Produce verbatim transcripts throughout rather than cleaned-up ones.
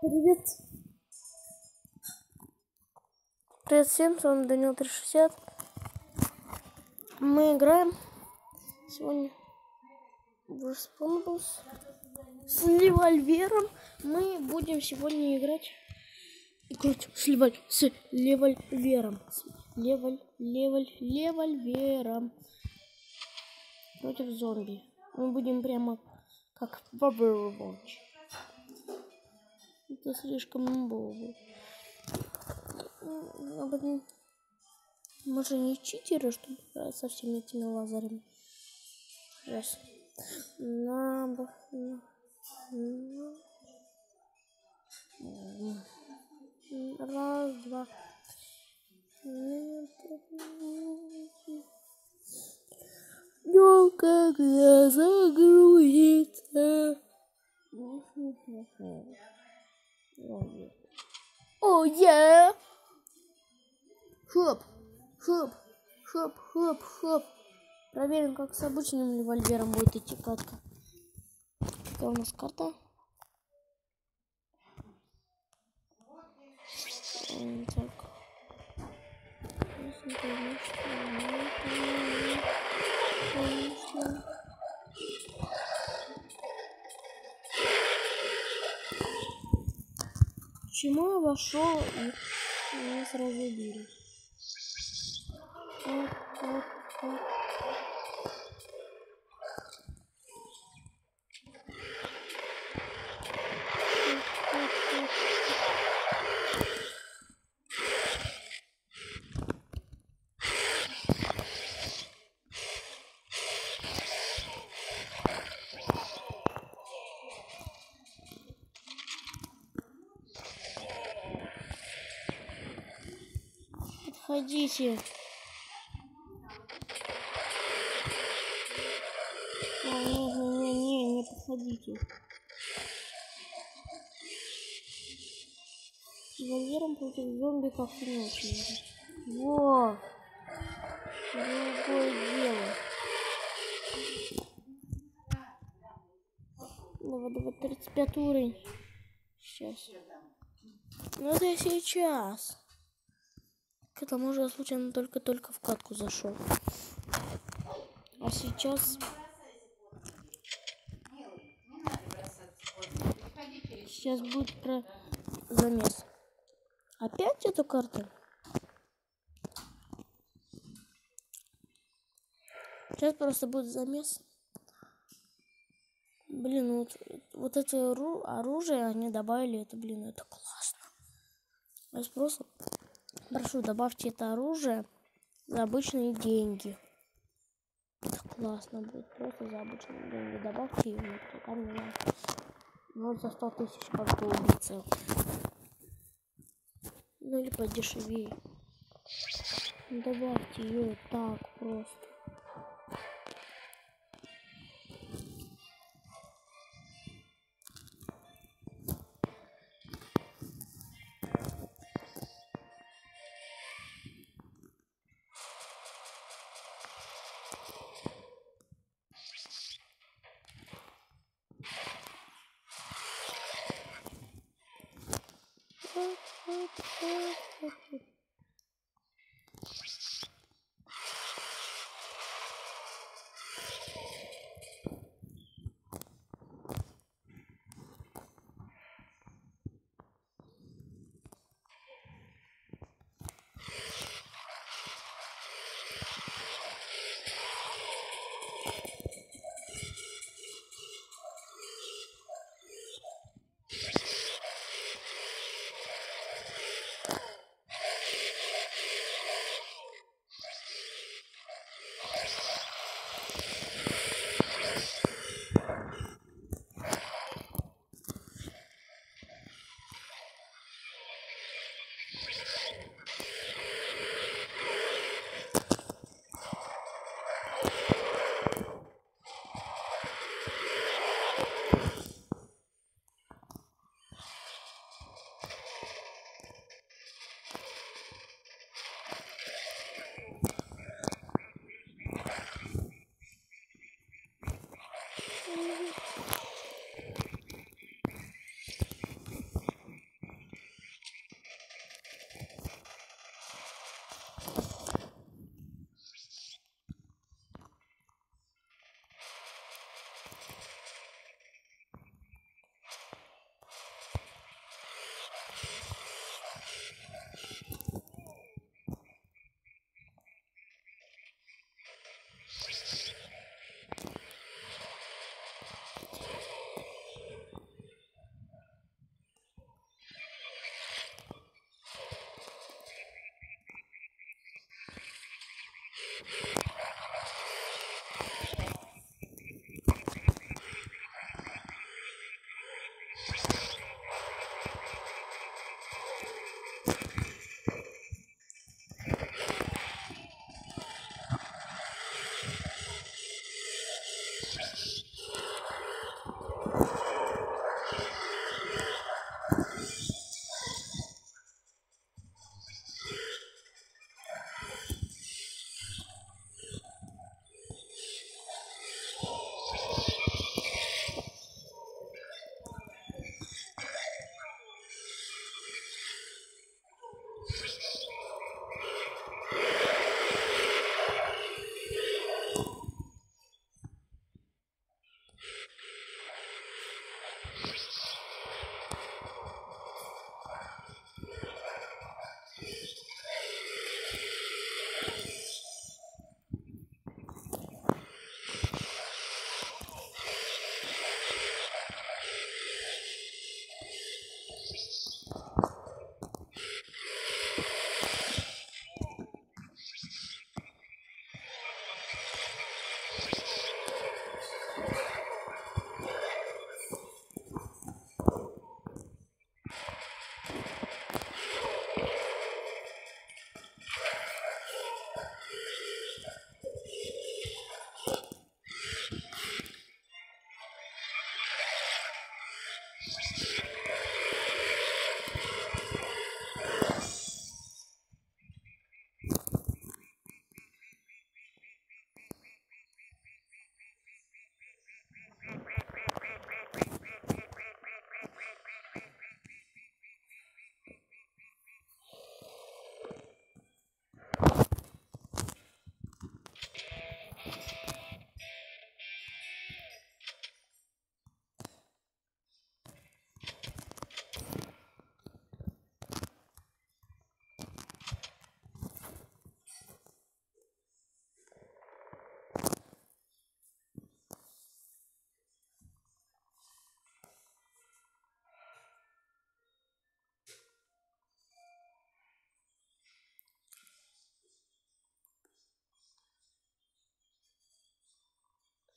Привет. Привет всем, с вами Данил триста шестьдесят. Мы играем сегодня в Respawnables с револьвером. Мы будем сегодня играть играть с, револь... с револьвером. С револь... револь... револьвером против зомби. Мы будем прямо как в Overwatch. Это слишком было. Мы же не читеры, чтобы играть со всеми этими лазерами. Раз. На... Раз, два. Ну, когда загрузится. О, я! Хоп, хоп, хоп, хоп, хоп. Проверим, как с обычным револьвером будет идти катка. Какая у нас карта? Так. Почему я вошел и меня сразу убили? Оп, оп, оп. Подходите. А, не, не, не, не подходите. С револьвером против зомби как-то не очень. Во! Другое дело. Давай, давай, тридцать пятый уровень. Сейчас. Ну это я сейчас. К тому же я случайно только-только в катку зашел. А сейчас... Сейчас будет про замес. Опять эту карту? Сейчас просто будет замес. Блин, вот, вот это оружие они добавили. Это, блин, это классно. Я просто прошу, добавьте это оружие за обычные деньги. Это классно будет. Просто за обычные деньги. Добавьте его. Там не надо. Ну, за сто тысяч как бы убийца. Ну или подешевее. Добавьте ее так просто.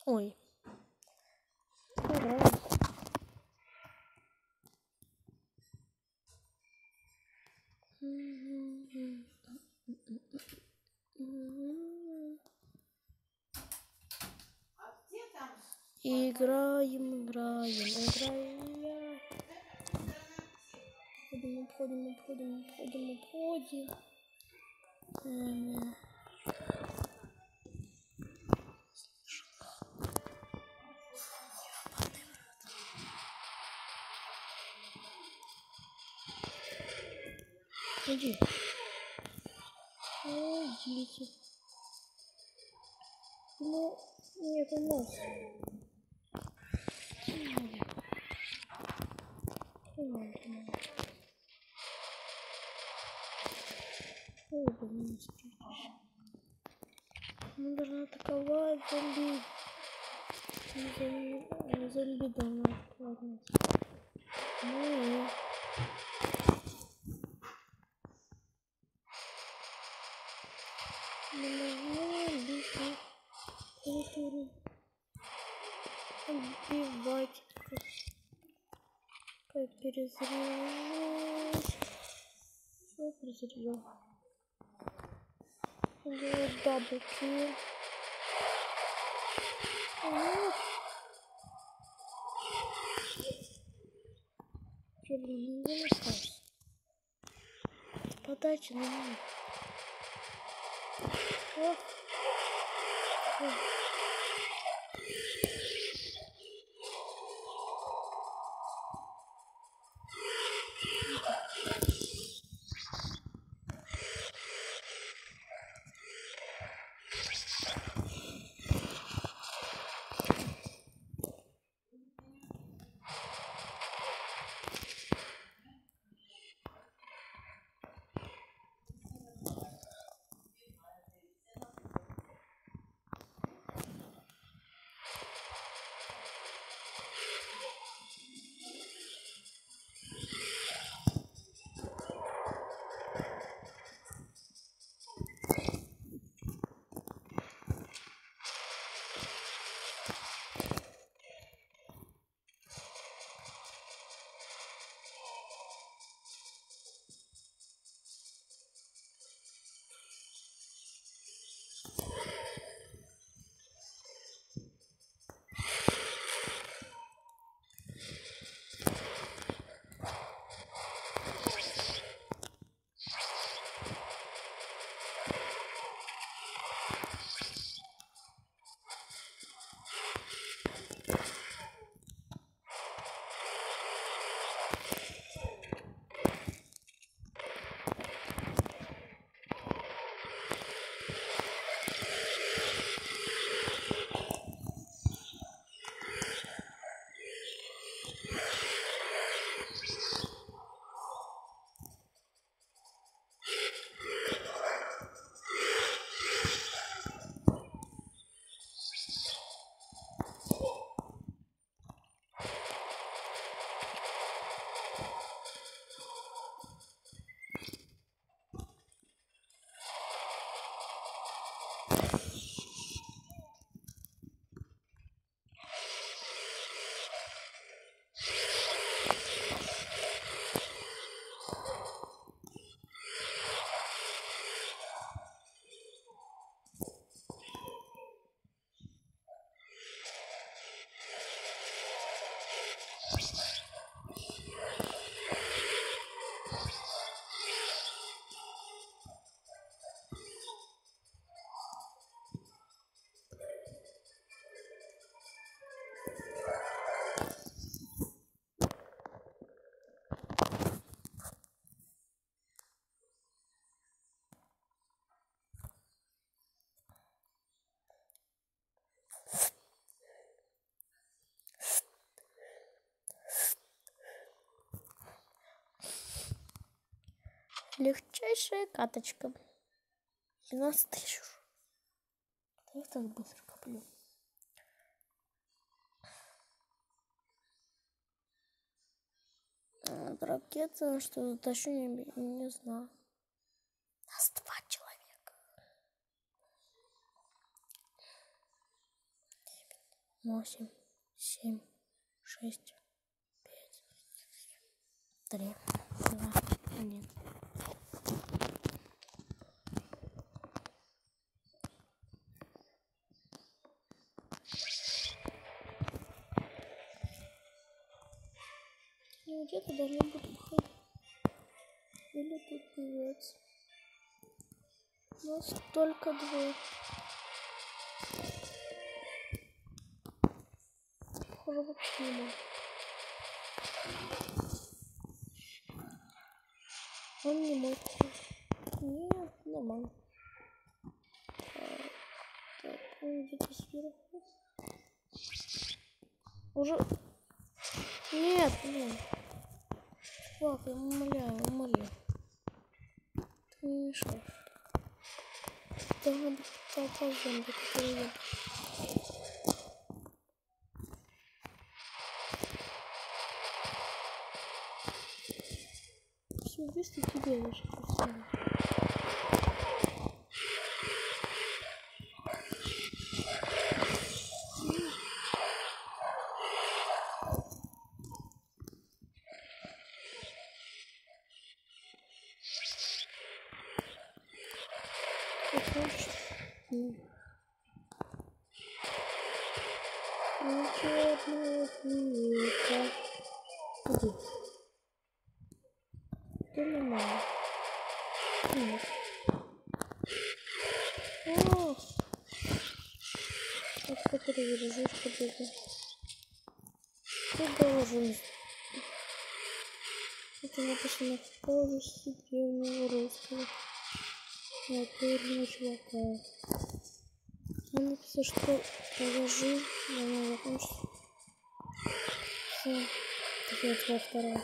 Ой. Ура. Играем, играем, играем. Обходим, обходим, обходим, обходим, обходим. Иди. Идите. Ну, нет, у нас. Ой, блин, мы должны атаковать зомби. Не зомби должны атаковать нас. Ну, убивать. Как перезаряжать. Все перезаряжал. Делать даблкил. Что, блин, не осталось. Подача на меня. Ох. Ох. Легчайшая каточка. двенадцать тысяч. Я так быстро коплю. А, ракета, что затащу, не, не знаю. Нас два человека. восемь, семь, шесть, пять, три, два, один. Ну, где-то должны будут ходить. Или тут певец. У нас только двое. Похоже, вообще не может. Он не мой. Нет, нормально. Так, он где-то сверху. Уже... Нет, блин. Чувак, я умоляю, умоляю. Ты не мешаешь. Должна быть толпа зомби, которые я... Все, вместо тебя я же поставлю. Иди. Ты нормально. Нет. О! Вот который выражаешь победу. Ты должен. Это написано в повести древнего русского. Натурного чувака. Он написал, что положи, я не закончу. Все. Теперь твоя вторая.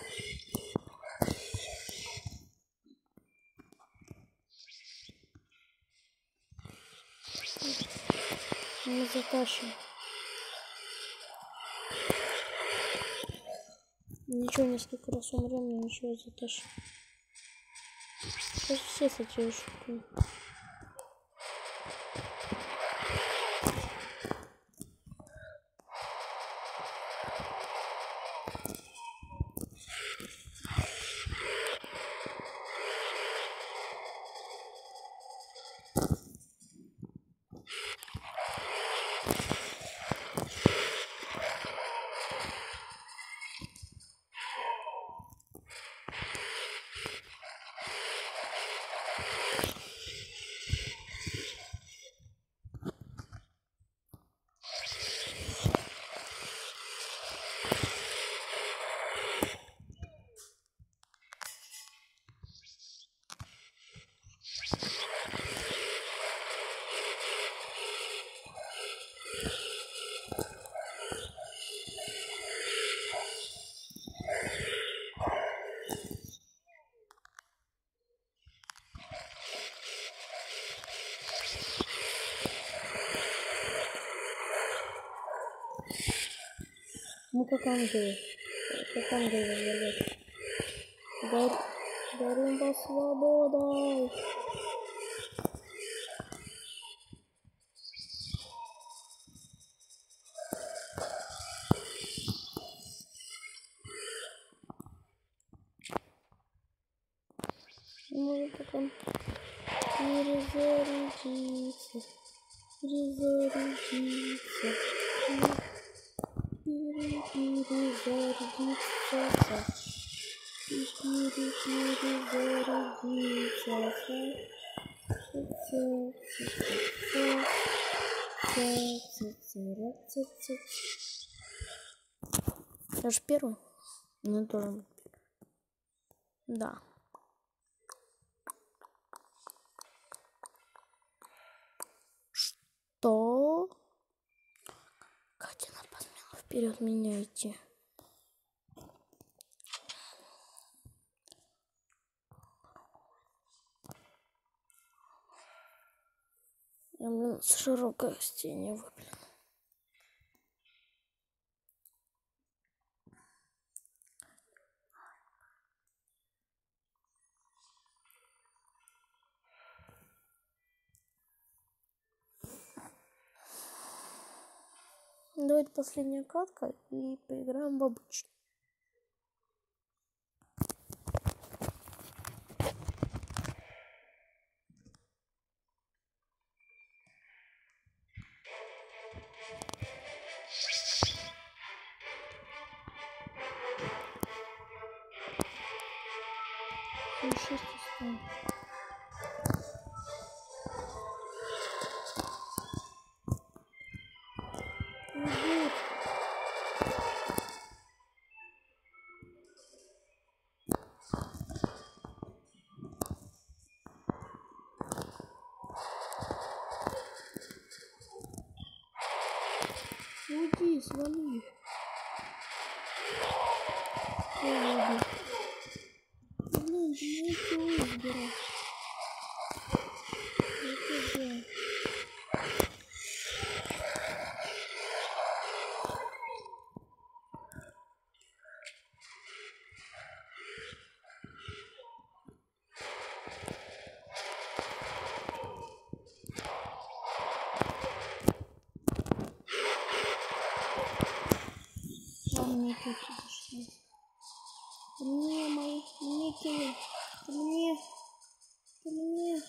Мы затащим. Ничего, несколько раз умрем, но ничего затащим. Сейчас все с этими шутками. Ну как ангелы. Как ангелы валят. Дар... Дарумба свобода. Может потом перезарядиться. Перезарядиться. Перезарядиться. Перезарядиться. Я же первый? Ну тоже. Да. Что? Катя посмела вперед меня идти. Я, блин, с широкой стене выплюну. Давайте последняя катка и поиграем в обычный. шесть осталось. Уйди, свали. Блин, ты не успел избирать. Это да. Мне тут зашли. Мне мои, мне килы, мне, мне.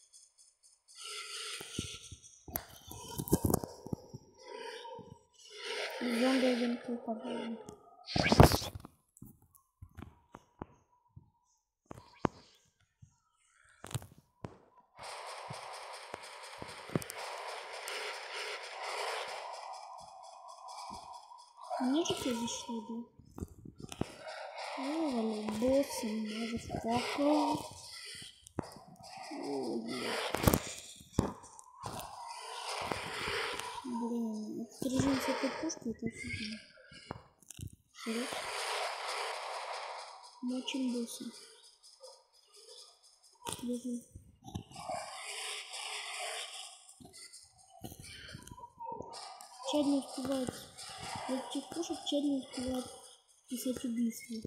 Зомби один килл, пожалуйста. Мне же тоже зашли, да? Ну, валю, боссы, мазафака. Блин, отстрижем с этой пушкой, это офигенно. Серьез? Мочим босса. Бежим. Чад не успевает. Этих пушек Чад не успевает писать убийства.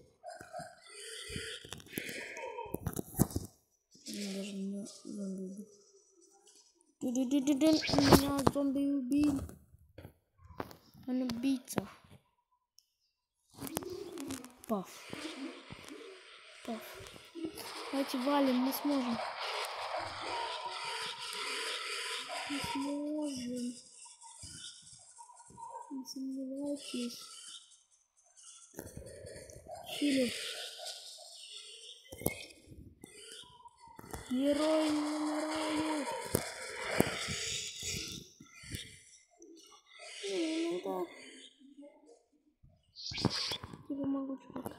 Меня даже не зомби убил. Меня зомби убил. Он убийца. Паф. Паф. Давайте валим, мы сможем. Мы сможем. Не сомневайтесь. Хилю. Герой не умирает. Ну да. Тебе могу чувак.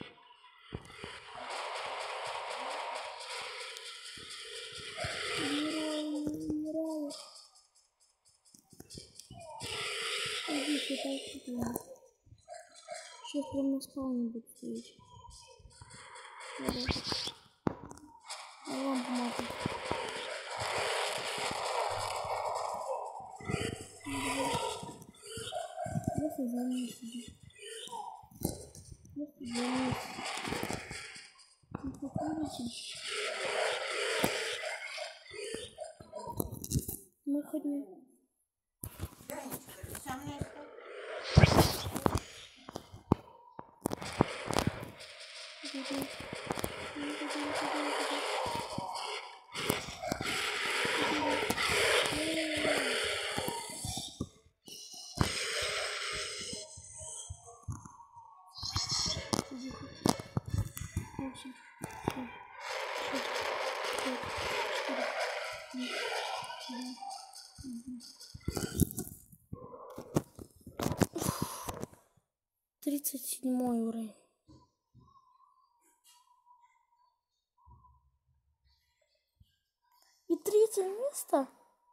Герой не умирает. Иди сюда, сюда. Сейчас прям на спауне будет стоять. Я вам помогу. Просто за мной сидит. Просто за мной сидит. Не походите? Мы хоть не... тридцать седьмой уровень. И третье место.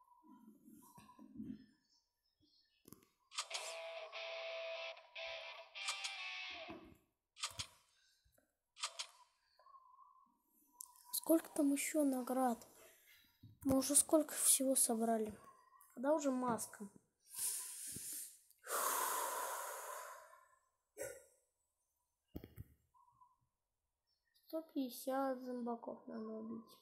Сколько там еще наград? Мы уже сколько всего собрали? Когда уже маска? сто пятьдесят зомбаков надо убить.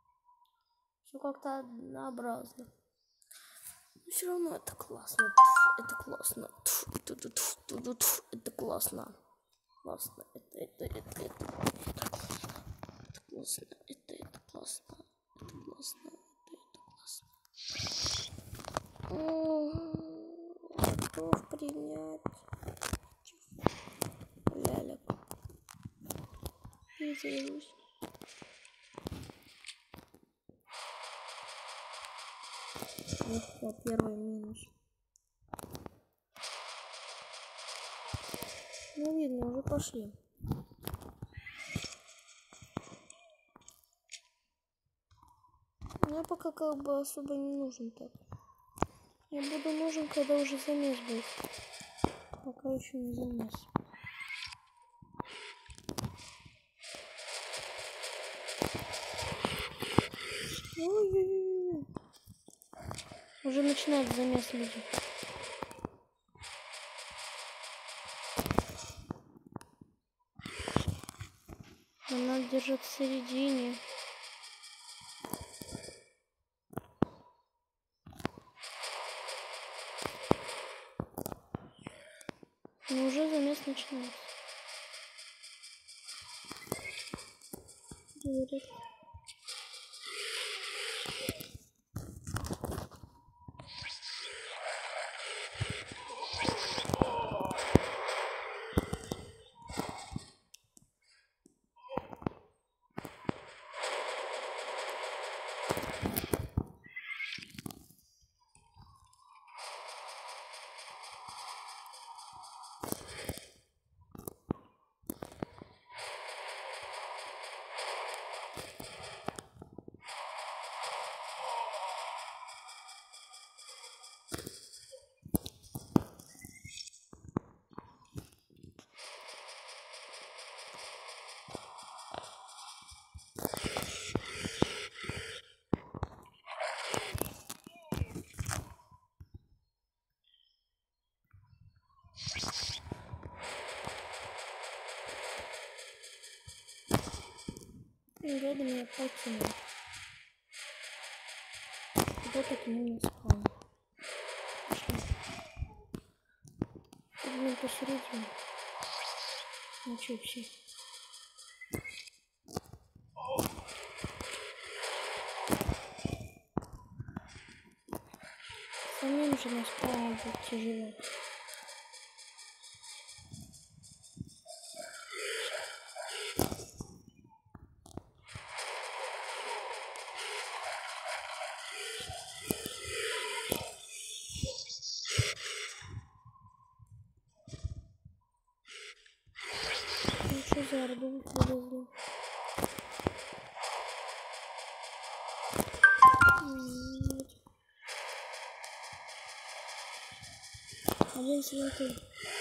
Все как-то однообразно. Но все равно это классно. это классно. Тьфу, тьфу, тьфу, тьфу, тьфу, тьфу, это классно. Классно. Это, это, это, это, это классно. Это классно. Это, это классно. Это классно. Это, это классно. Готов принять. Лялек. Не займусь. Вот первый минус. Ну, видно, уже пошли. Мне пока как бы особо не нужен так. Я буду нужен, когда уже замес будет. Пока еще не замес. Ой-ой-ой. Уже начинает замес люди. Она держит в середине. Но уже замес начинается. Говорит. И рядом я потяну. Куда так не спал. Блин, посередине. Ну чё вообще? Самим же на спауне будет тяжело. Ну что за орду привезли? Один свинты.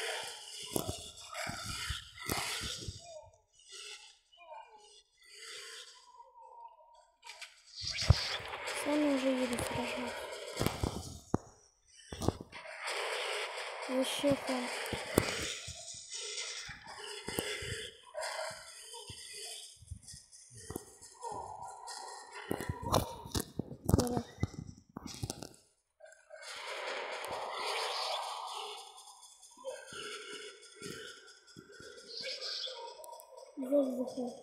Сами уже едут сражаться. Вообще фан. Давай. Воздуху.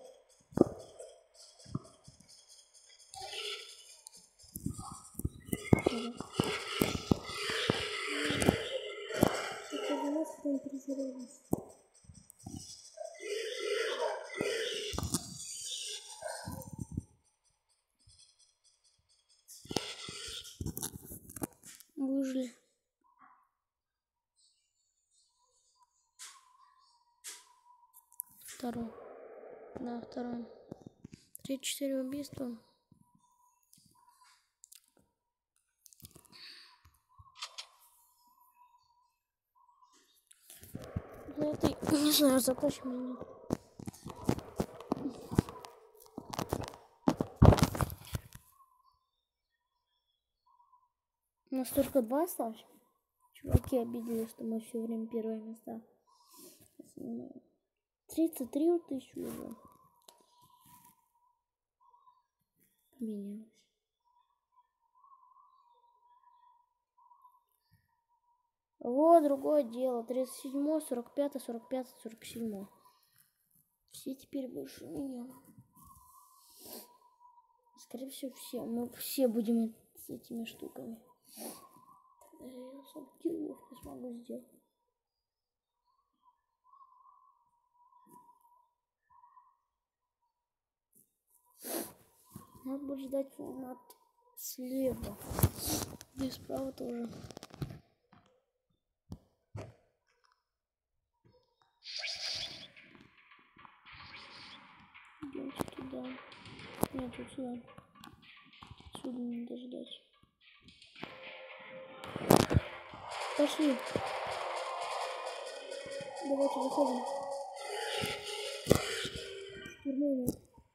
Это у нас контролируется. Выжили. Второй. Да, второй. Три-четыре убийства. Ну это, не знаю, затащим или нет. У нас только два осталось. Чуваки обиделись, что мы все время первые места. тридцать три тысячи уже. Поменялось. Вот другое дело. тридцать седьмой, сорок пятый, сорок пятый, сорок седьмой. Все теперь больше меня. Скорее всего, все. Мы все будем с этими штуками. Тогда я особо киллов не смогу сделать. Надо будет ждать формат слева. И справа тоже. Идемте туда. Нет, вот сюда. Отсюда не дождать. Пошли. Давайте выходим. Штурмуем.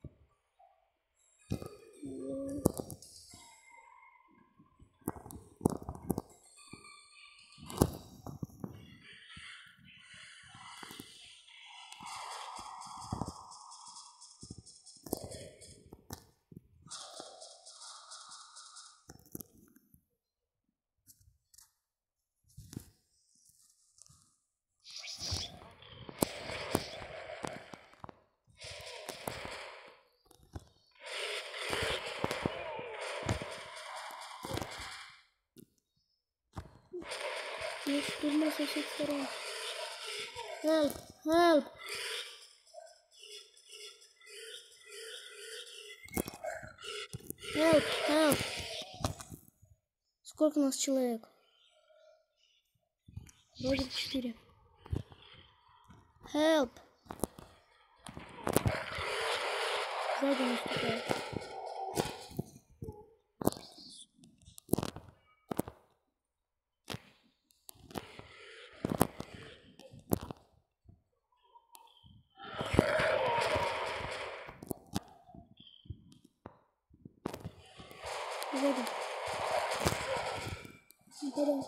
Есть штурма со всех сторон. Help! Help! Help! Help! Сколько у нас человек? Вроде четыре. Help! Сзади наступает. Сзади. Нападаем.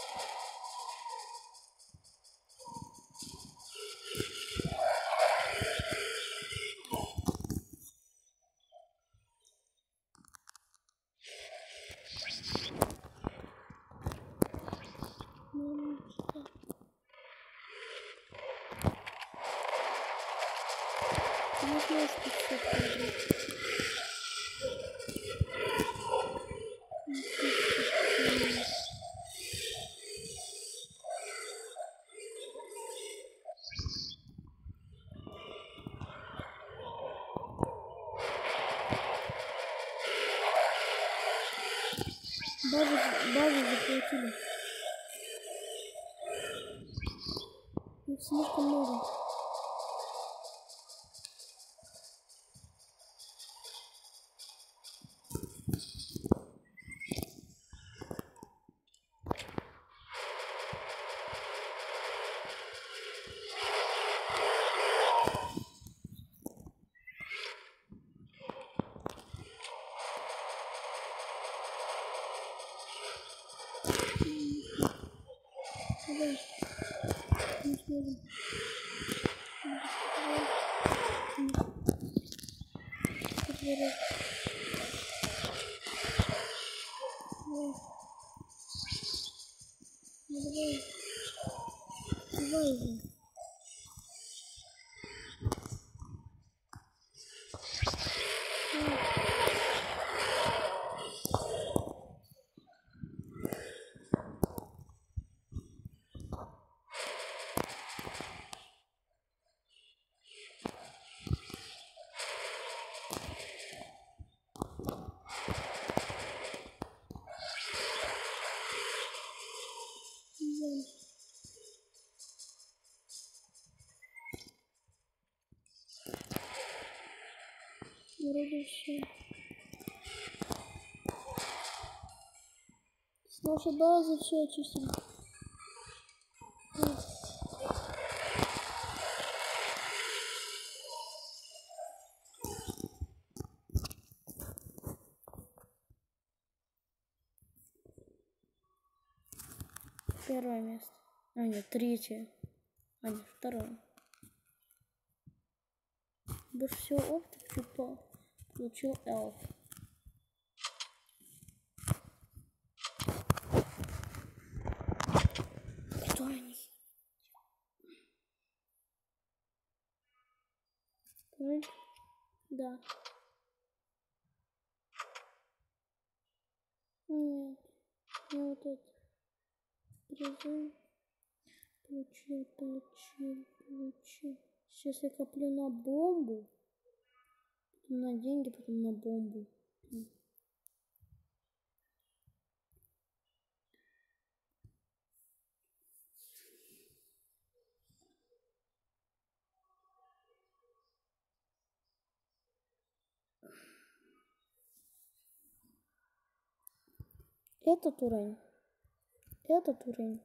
Базу, базу захватили. Их слишком много. Давай. Не сможем. Давай. Ну давай. Давай же. Вроде все. С нашей базы все очистили. Первое место. А нет, третье. А нет, второе. Больше всего опыта типа получил эльф. Ну, да. Нет. Ну вот это. Призыв. Получил, получил, получил. Сейчас я коплю на бомбу. Потом на деньги, потом на бомбу. Этот уровень. Этот уровень.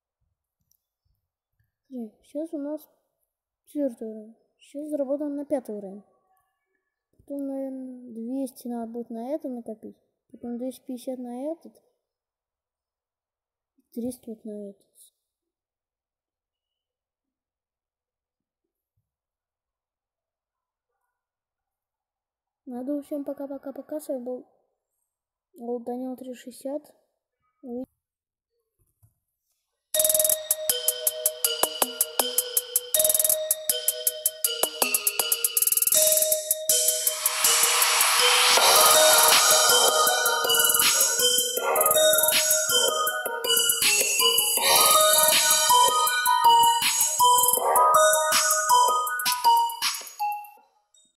Сейчас у нас четвертый уровень. Сейчас заработаем на пятый уровень. Потом, наверное, двести надо будет на это накопить. Потом двести пятьдесят на этот. триста вот на этот. Надо всем пока-пока-пока. С вами был Данил триста шестьдесят.